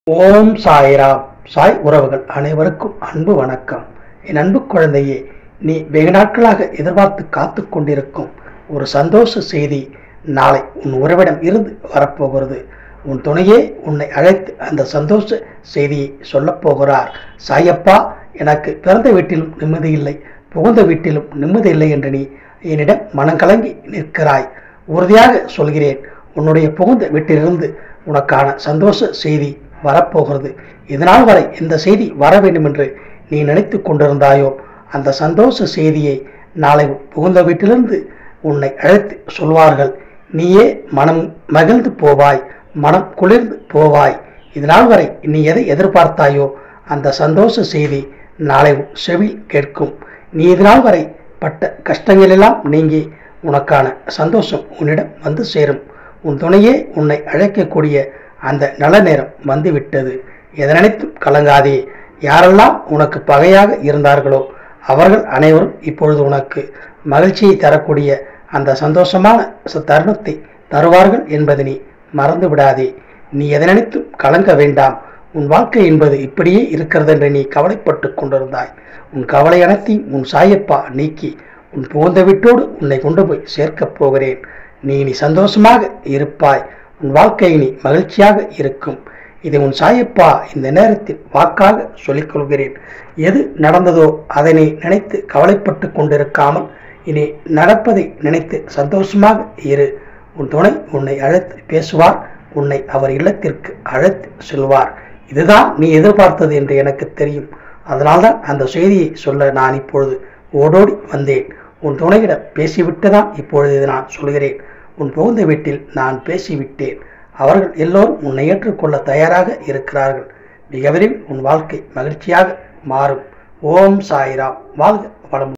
ஓம் சாய்ராம். சாய் உறவுகள் அனைவருக்கும் அன்பு வணக்கம். என் அன்பு குழந்தையே, நீ வெகு நாட்களாக எதிர்பார்த்து காத்து கொண்டிருக்கும் ஒரு சந்தோஷ செய்தி நாளை உன் உறவிடம் இருந்து வரப்போகிறது. உன் துணையே உன்னை அழைத்து அந்த சந்தோஷ செய்தியை சொல்லப் போகிறார். சாயப்பா, எனக்கு பிறந்த வீட்டிலும் நிம்மதி இல்லை, புகுந்த வீட்டிலும் நிம்மதி இல்லை என்று நீ என்னிடம் மனங்கலங்கி நிற்கிறாய். உறுதியாக சொல்கிறேன், உன்னுடைய புகுந்த வீட்டிலிருந்து உனக்கான சந்தோஷ செய்தி வரப்போகிறது. இதனால் வரை இந்த செய்தி வர வேண்டும் என்று நீ நினைத்து கொண்டிருந்தாயோ, அந்த சந்தோஷ செய்தியை நாளை புகுந்த வீட்டிலிருந்து உன்னை அழைத்து சொல்வார்கள். நீயே மனம் மகிழ்ந்து போவாய், மனம் குளிர்ந்து போவாய். இதனால் வரை நீ எதை எதிர்பார்த்தாயோ அந்த சந்தோஷ செய்தி நாளை செவி கேட்கும். நீ இதனால் வரை பட்ட கஷ்டங்களெல்லாம் நீங்கி உனக்கான சந்தோஷம் உன்னிடம் வந்து சேரும். உன் துணையே உன்னை அழைக்கக்கூடிய அந்த நல்ல நேரம் வந்துவிட்டது. எதனைத்தும் கலங்காதே. யாரெல்லாம் உனக்கு பகையாக இருந்தார்களோ அவர்கள் அனைவரும் இப்பொழுது உனக்கு மகிழ்ச்சியை தரக்கூடிய அந்த சந்தோஷமான தருணத்தை தருவார்கள் என்பதை நீ மறந்து விடாதே. நீ எதனைத்தும் கலங்க வேண்டாம். உன் வாழ்க்கை என்பது இப்படியே இருக்கிறது என்று நீ கவலைப்பட்டு கொண்டிருந்தாய். உன் கவலை அனைத்தையும் உன் சாயப்பா நீக்கி உன் புகுந்த வீட்டோடு உன்னை கொண்டு போய் சேர்க்கப் போகிறேன். நீ சந்தோஷமாக இருப்பாய். உன் வாழ்க்கை நீ மகிழ்ச்சியாக இருக்கும். இதை உன் சாயப்பா இந்த நேரத்தில் வாக்காக சொல்லிக் கொள்கிறேன். எது நடந்ததோ அதனை நினைத்து கவலைப்பட்டு கொண்டிருக்காமல் இனி நடப்பதை நினைத்து சந்தோஷமாக இரு. உன் துணை உன்னை அழைத்து பேசுவார். உன்னை அவர் இல்லத்திற்கு அழைத்து செல்வார். இதுதான் நீ எதிர்பார்த்தது என்று எனக்கு தெரியும். அதனால்தான் அந்த செய்தியை சொல்ல நான் இப்பொழுது ஓடோடி வந்தேன். உன் துணையிடம் பேசிவிட்டுதான் இப்பொழுது இதை நான் சொல்கிறேன். உன் புகுந்த வீட்டில் நான் பேசிவிட்டேன். அவர்கள் எல்லோரும் உன்னை ஏற்றுக்கொள்ள தயாராக இருக்கிறார்கள். மிக விரைவில் உன் வாழ்க்கை மகிழ்ச்சியாக மாறும். ஓம் சாய்ராம். வாழ்க வளமுடன்.